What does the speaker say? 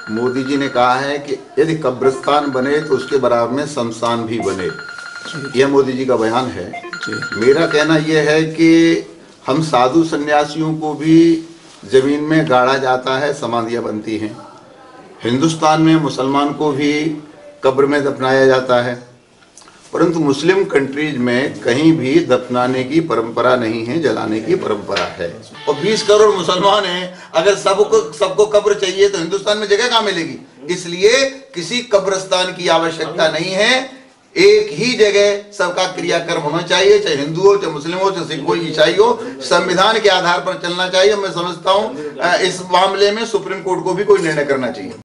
मोदी जी ने कहा है कि यदि कब्रिस्तान बने तो उसके बराबर में शमशान भी बने। यह मोदी जी का बयान है। मेरा कहना यह है कि हम साधु सन्यासियों को भी जमीन में गाड़ा जाता है, समाधियां बनती हैं। हिंदुस्तान में मुसलमान को भी कब्र में दफनाया जाता है, परंतु मुस्लिम कंट्रीज में कहीं भी दफनाने की परंपरा नहीं है, जलाने की परंपरा है। और 20 करोड़ मुसलमान हैं, अगर सबको कब्र चाहिए तो हिंदुस्तान में जगह कहाँ मिलेगी? इसलिए किसी कब्रिस्तान की आवश्यकता नहीं है। एक ही जगह सबका क्रियाकर्म होना चाहिए, चाहे हिंदू हो, चाहे मुस्लिम हो, चाहे सिख हो, ईसाई हो। संविधान के आधार पर चलना चाहिए। मैं समझता हूँ इस मामले में सुप्रीम कोर्ट को भी कोई निर्णय करना चाहिए।